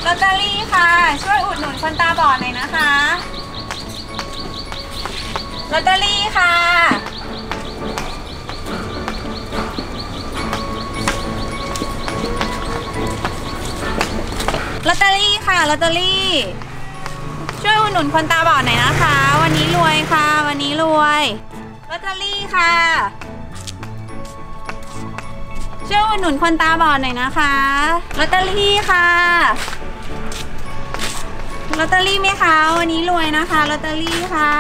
อตเตอรี่ค่ะช่วยอุดหนุนคนตาบอดหน่อยนะคะลอตเตอรี่ค่ะลอตเตอรี่ค่ะลอตเตอรี่ช่วยอุดหนุนคนตาบอดหน่อยนะคะวันนี้รวยค่ะวันนี้รวยลอตเตอรี่ค่ะช่วยอุดหนุนคนตาบอดหน่อยนะคะลอตเตอรี่ค่ะลอตเตอรี่ไหมคะวันนี้รวยนะคะลอตเตอรี่ค่ะ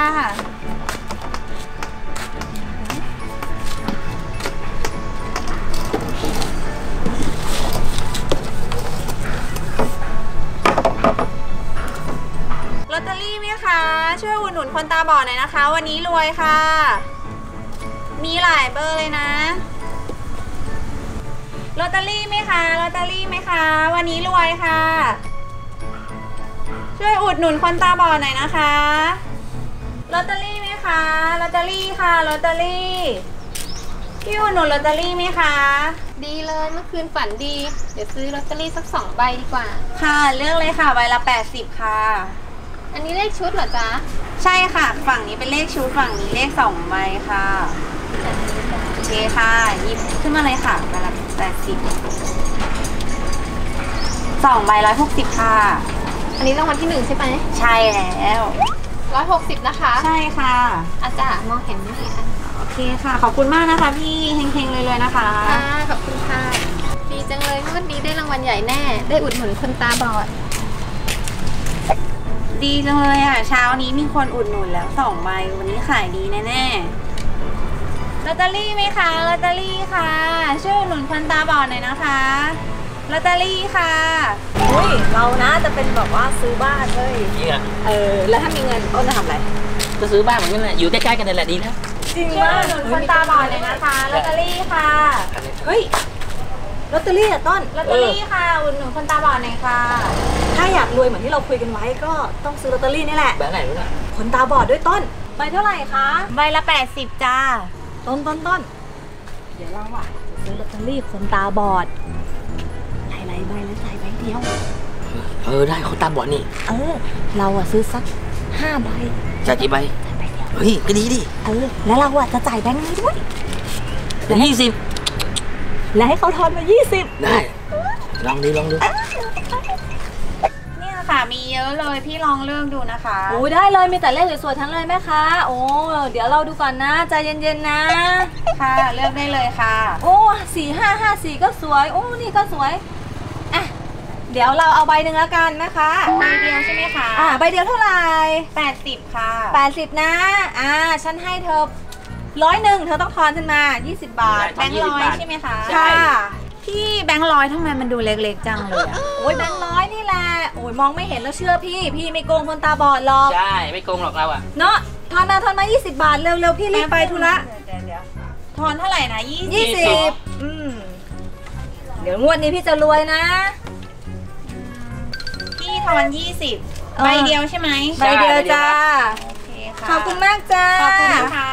ลอตเตอรี่ไหมคะช่วยอุดหนุนคนตาบอดหน่อยนะคะวันนี้รวยค่ะมีหลายเบอร์เลยนะลอตเตอรี่ไหมคะลอตเตอรี่ไหมคะวันนี้รวยค่ะช่วยอุดหนุนคนตาบอดหน่อยนะคะลอตเตอรี่ไหมคะลอตเตอรี่ค่ะลอตเตอรี่พี่อุดหนุนลอตเตอรี่ไหมคะดีเลยเมื่อคืนฝันดีเดี๋ยวซื้อลอตเตอรี่สัก2 ใบดีกว่าค่ะเลือกเลยค่ะใบละ80ค่ะอันนี้เลขชุดเหรอจ๊ะใช่ค่ะฝั่งนี้เป็นเลขชุดฝั่งนี้เลข2 ใบค่ะโอเคค่ะหยิบขึ้นมาเลยค่ะใบละ80 2 ใบ160ค่ะอันนี้รางวัลที่1ใช่ไหมใช่แล้ว 160นะคะใช่ค่ะอาจารย์มองเห็นไหมคะโอเคค่ะขอบคุณมากนะคะพี่เฮงๆเลยนะคะค่ะขอบคุณค่ะดีจังเลยงวดนี้ได้รางวัลใหญ่แน่ได้อุดหนุนคนตาบอดดีจังเลยอ่ะเช้านี้มีคนอุดหนุนแล้ว2 ใบวันนี้ขายดีแน่ๆลอตเตอรี่ไหมคะลอตเตอรี่ค่ะช่วยอุดหนุนคนตาบอดหน่อยนะคะลอตเตอรี่ค่ะอุ้ยเรานะจะเป็นแบบว่าซื้อบ้านเลยจริงอ่ะแล้วถ้ามีเงินอ้นจะทำอะไรก็ซื้อบ้านเหมือนกันแหละอยู่ใกล้ๆกันนั่นแหละดีนะจริงช่วยอุดหนุนคนตาบอดหน่อยนะคะลอตเตอรี่ค่ะเฮ้ยลอตเตอรี่อะต้นลอตเตอรี่ค่ะอุดหนุนคนตาบอดหน่อยค่ะถ้าอยากรวยเหมือนที่เราคุยกันไว้ก็ต้องซื้อลอตเตอรี่นี่แหละแบบไหนรู้ไหมคนตาบอดด้วยต้นใบเท่าไหร่คะใบละ80จ้าต้นเดี๋ยวเราอะจะซื้อลอตเตอรี่คนตาบอดหลายใบแล้วใส่ใบเดียวได้คนตาบอดนี่เราอะซื้อสัก5 ใบจ่ายกี่ใบใบเดียวเฮ้ยก็ดีดิแล้วเราอะจะจ่ายแบงค์นี้ด้วย 20 และให้เขาทอนมา20 ได้ลองดูนี่ค่ะมีเยอะเลยพี่ลองเลือกดูนะคะโอ้ได้เลยมีแต่เลขสวยๆทั้งเลยแม่คะโอ้เดี๋ยวเราดูก่อนนะใจเย็นๆนะค่ะเลือกได้เลยค่ะโอ้4554ก็สวยโอ้นี่ก็สวยอ่ะเดี๋ยวเราเอาใบหนึ่งแล้วกันแม่คะใบเดียวใช่ไหมคะใบเดียวเท่าไหร่ 80ค่ะ 80นะฉันให้เธอ100เธอต้องทอนขึ้นมา20 บาทแบงค์100ใช่ไหมคะค่ะพี่แบงค์100ทำไมมันดูเล็กๆจังเลยโอ้ยแบงค์100นี่แหละโอ้ยมองไม่เห็นแล้วเชื่อพี่ไม่โกงคนตาบอดหรอกใช่ไม่โกงหรอกเราอะเนาะทอนมา20 บาทเร็วๆพี่รีบไปธุระทอนเท่าไหร่นะ 20เดี๋ยวงวดนี้พี่จะรวยนะพี่ทอน20ใบเดียวใช่ไหมใบเดียวจ้าโอเคค่ะขอบคุณมากจ้าขอบคุณนะคะ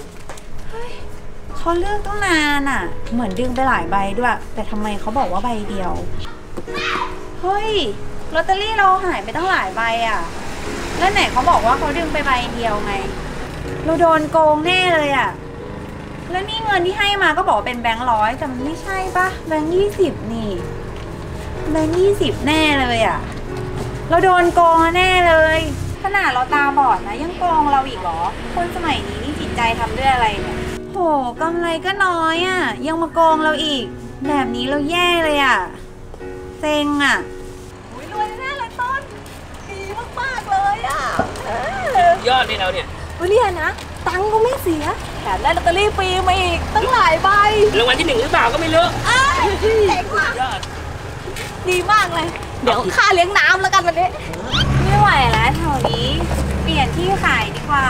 เขาเลือกตั้งนานอ่ะเหมือนดึงไปหลายใบด้วยแต่ทำไมเขาบอกว่าใบเดียวเฮ้ยลอตเตอรี่เราหายไปตั้งหลายใบอ่ะแล้วไหนเขาบอกว่าเขาดึงไปใบเดียวไงเราโดนโกงแน่เลยอ่ะแล้วนี่เงินที่ให้มาก็บอกเป็นแบงค์100แต่มันไม่ใช่ปะแบงค์20นี่แบงค์20แน่เลยอ่ะเราโดนโกงแน่เลยขนาดเราตาบอดนะยังโกงเราอีกเหรอคนสมัยนี้นี่จิตใจทำด้วยอะไรเนี่ยโหกำไรก็น้อยอ่ะยังมาโกงเราอีกแบบนี้เราแย่เลยอ่ะเซ็งอ่ะรวยแน่เลยต้นดีมากๆเลยอ่ะยอดเลยเราเนี่ยวันนี้นะตังค์ก็ไม่เสียแถมได้ลอตเตอรี่ฟรีมาอีกตั้งหลายใบรางวัลที่1หรือเปล่าก็ไม่รู้เจ๋งมากดีมากเลยเดี๋ยวค่าเลี้ยงน้ำแล้วกันวันนี้ไม่ไหวแล้วแถวนี้เปลี่ยนที่ขายดีกว่า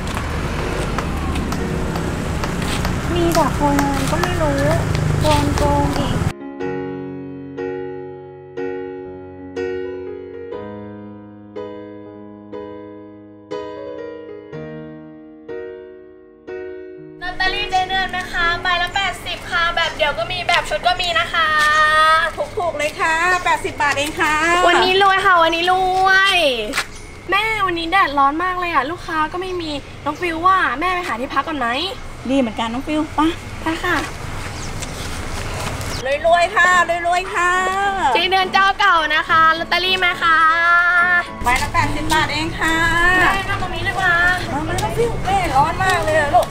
มีแต่คนก็ไม่รู้โกงอีกลอตเตอรี่เดือนนะคะใบละ80ค่ะแบบเดี๋ยวก็มีแบบชุดก็มีนะคะถูกเลยค่ะ80 บาทเองค่ะวันนี้รวยค่ะวันนี้รวยแม่วันนี้แดดร้อนมากเลยอ่ะลูกค้าก็ไม่มีน้องฟิวว่าแม่ไปหาที่พักก่อนไหมดีเหมือนกันน้องฟิวป่ะไปค่ะรวยๆค่ะรวยๆค่ะเจ๊เดือนเจ้าเก่านะคะลอตเตอรี่ไหมคะใบละ80 บาทเองค่ะได้นั่งตรงนี้เลยว่ามาน้องฟิวแม่ร้อนมากเลยลูก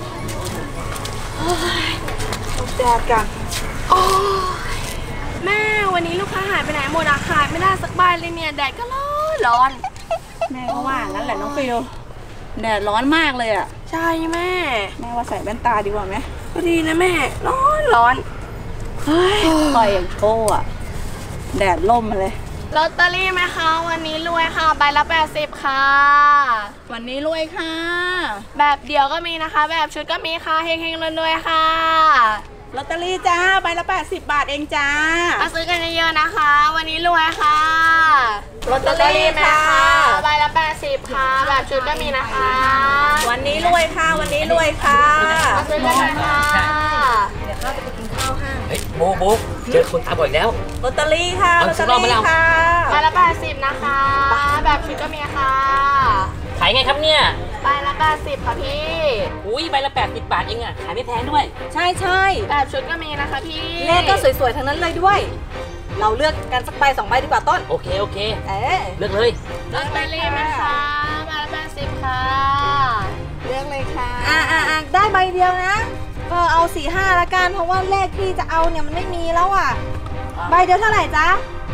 แดดกันโอ้ยแม่วันนี้ลูกค้าหายไปไหนหมดอะขายไม่ได้สักใบเลยเนี่ยแดดก็ร้อนแม่ก็ว่างั้นแหละน้องฟิวแดดร้อนมากเลยอ่ะใช่แม่แม่ว่าใส่แว่นตาดีกว่าไหมก็ดีนะแม่ร้อนเฮ้ยคอยอย่างโชว์อ่ะแดดล่มมาเลยลอตเตอรี่ไหมคะวันนี้รวยค่ะใบละ80ค่ะวันนี้รวยค่ะแบบเดียวก็มีนะคะ แบบชุดก็มีค่ะเฮงๆรวยๆค่ะลอตเตอรี่จ้าใบละ80 บาทเองจ้ามาซื้อกันเยอะๆนะคะ วันนี้รวยค่ะลอตเตอรี่ค่ะใบละ80ค่ะแบบชุดก็มีนะคะวันนี้รวยค่ะวันนี้รวยค่ะมาซื้อกันเลยค่ะเดี๋ยวเราจะไปกินข้าวห้างเฮ้ยโบเจอคนตาบอดอีกแล้วลอตเตอรี่ค่ะลเอาอตเตอซื้อรอบมารี่แล้วค่ะใบละ80นะคะ แบบชุดก็มีค่ะขายไงครับเนี่ยใบละ80ค่ะพี่อุ้ยใบละ80 บาทเองอ่ะ ขายไม่แพงด้วยใช่ใช่แบบชุดก็มีนะคะพี่เลขก็สวยๆทั้งนั้นเลยด้วย เราเลือกกันสักใบ2 ใบดีกว่าต้นโอเค เลือกเลยลอตเตอรี่ไหมคะใบละ80ค่ะเลือกเลยค่ะได้ใบเดียวนะ ก็เอา4-5ละกันเพราะว่าเลขที่จะเอาเนี่ยมันไม่มีแล้วอ่ะ ใบเดียวเท่าไหร่จ๊ะ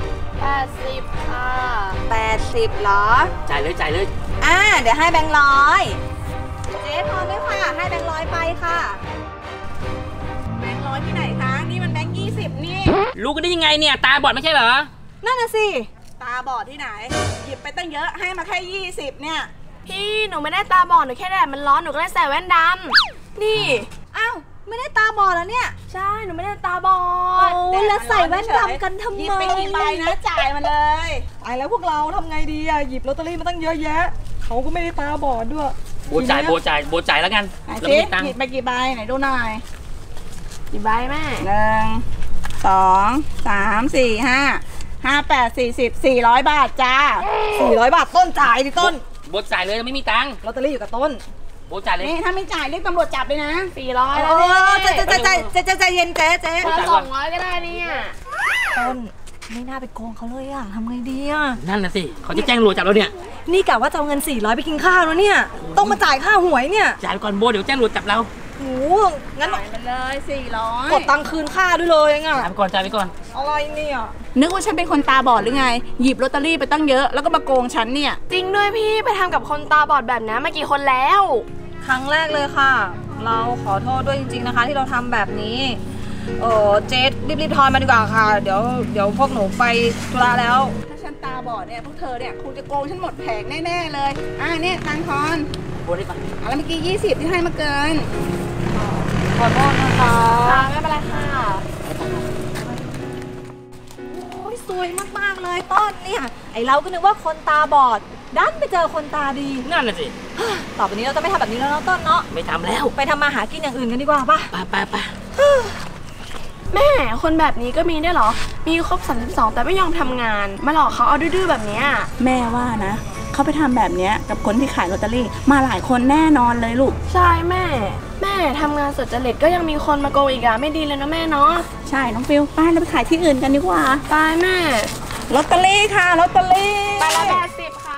80ค่ะ 80เหรอจ่ายเลยเดี๋ยวให้แบงค์ร้อยเจ๊พอด้วยค่ะให้แบงค์ร้อยไปค่ะแบงค์ร้อยที่ไหนคะนี่มันแบงค์20นี่รู้กันได้ยังไงเนี่ย ตาบอดไม่ใช่เหรอนั่นน่ะสิตาบอดที่ไหน หยิบไปตั้งเยอะให้มาแค่20เนี่ยพี่หนูไม่ได้ตาบอดหนูแค่แดดมันร้อนหนูก็เลยใส่แว่นดำนี่อ้าวไม่ได้ตาบอดแล้วเนี่ยใช่หนูไม่ได้ตาบอดโอ้แล้วใส่แว่นดำกันทำไมหยิบไปกี่ใบนะจ่ายมาเลยตายแล้วพวกเราทำไงดีอ่ะหยิบลอตเตอรี่มาตั้งเยอะแยะเขาก็ไม่ได้ตาบอดด้วยโบจ่ายแล้วกันไหนเราสิไม่มีตังค์หยิบไปกี่ใบไหนดูหน่อยกี่ใบแม่ 1 2 3 4 5 5 8 40 400 บาทจ้า 400 บาทต้นจ่ายดิต้นโบจ่ายเลยเราไม่มีตังค์ลอตเตอรี่อยู่กับต้นโบจ่ายเลยนี่ถ้าไม่จ่ายเรียกตำรวจจับเลยนะ 400 โอ้แล้วเนี่ยใจเย็นเจ๊คนละ200ก็ได้เนี่ยต้นไม่น่าไปโกงเขาเลยอ่ะทำไงดีอ่ะนั่นน่ะสิเขาจะแจ้งตำรวจจับเราเนี่ยนี่กะว่าจะเอาเงิน400ไปกินข้าวแล้วเนี่ยต้องมาจ่ายค่าหวยเนี่ยจ่ายไปก่อนโบเดี๋ยวแจ้งตำรวจจับเราโอ้งั้นจ่ายไปเลย400 กดตังค์คืนค่าด้วยเลยอ่ะจ่ายไปก่อนอะไรเนี่ยนึกว่าฉันเป็นคนตาบอดหรือไง หยิบลอตเตอรี่ไปตั้งเยอะแล้วก็มาโกงฉันเนี่ยจริงด้วยพี่ไปทำกับคนตาบอดแบบนี้มากี่คนแล้วครั้งแรกเลยค่ะ เราขอโทษด้วยจริงๆนะคะ ที่เราทำแบบนี้เจ๊รีบทอนมาดีกว่าค่ะ เดี๋ยวพวกหนูไปธุระแล้วถ้าฉันตาบอดเนี่ยพวกเธอเนี่ยคงจะโกงฉันหมดแผงแน่ๆเลย เนี่ยตังค์ทอนโบได้ปะแล้วเมื่อกี้20ที่ให้มาเกินขอโทษนะคะไม่เป็นไรค่ะโอ้ยสวยมากๆเลยต้นเนี่ยไอเราก็นึกว่าคนตาบอดดันไปเจอคนตาดีนั่นน่ะสิต่อไปนี้เราจะไม่ทำแบบนี้แล้วเนาะต้นเนาะไม่ทำแล้วไปทำมาหากินอย่างอื่นกันดีกว่าป่ะไปแม่คนแบบนี้ก็มีได้วยเหรอ มีครบ32แต่ไม่ยอมทำงาน มาหลอกเขาเอาดื้อๆแบบเนี้ยแม่ว่านะเขาไปทำแบบเนี้ยกับคนที่ขายลอตเตอรี่มาหลายคนแน่นอนเลยลูกใช่แม่ทำงานสุจริตก็ยังมีคนมาโกงอีกอะไม่ดีเลยนะแม่เนาะใช่น้องฟิวไปเราไปขายที่อื่นกันดีกว่าตายแม่ลอตเตอรี่ค่ะลอตเตอรี่ใบละ80ค่ะ